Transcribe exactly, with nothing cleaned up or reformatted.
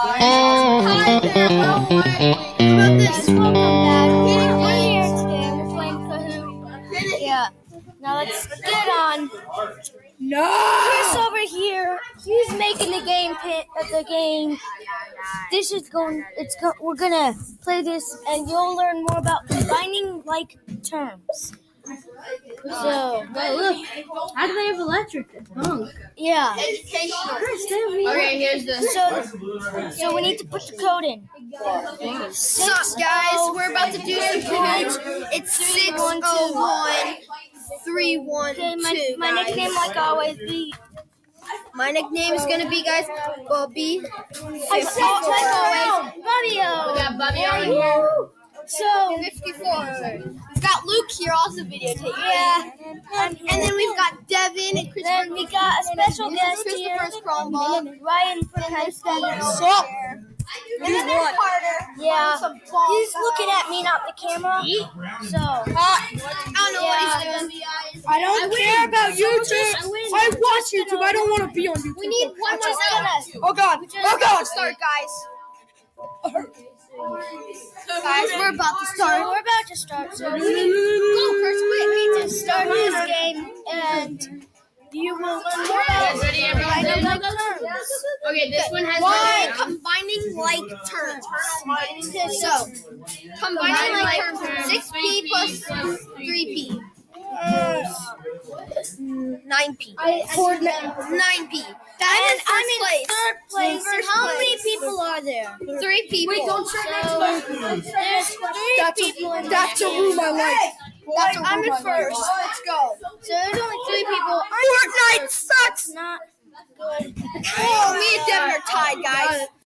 Hi there, how are you? About this? Welcome back. We're here today. We're playing Kahoot. Yeah. Now let's get on. No! Chris over here. He's making the game pit of the game. This is going. It's go, we're gonna play this, and you'll learn more about combining like terms. So, But look, how do they have electric? Bunk. yeah. Educational. Okay, here's the. So, so we need to put the code in. What's up, guys? We're about to do some Kahoot. It's six oh one, three one two, Okay, my, my guys. nickname, like always, be. My nickname is going to be, guys, Bobby. I said like always, Bobbio. We got Bobby over here. So, fifty-four. We've got Luke here also videotaping. yeah. And then we've got Devin and Chris. Then we got a special guest here, Christopher's Chromeball. Ryan from High School. Sup? And then there's Carter. Yeah, Some balls. he's looking at me, not the camera. So, I don't know Yeah. what he's doing. I don't care about YouTube. I watch YouTube. I don't want to be on YouTube. We need one we're more just gonna. Oh God. Oh God. start, guys. Guys, we're about to So start. we're about to start. So we need, Go, Chris, we quick. need to start this game, and you will learn more about Guys, ready, everyone? combining Go, like go, go. terms. Okay, this one has. Why my- combining like terms? So, Combining combining like like terms. terms. six p plus three p. nine p. nine p. That is I'm in place. third place. First How place. many people are there? Three people. Wait, don't So there's three That's people a, in that's a there. room I like. That's a I'm room in I like. first. Let's go. So there's only three people. Fortnite sucks. Not good. Oh, me and Devin are tied, guys.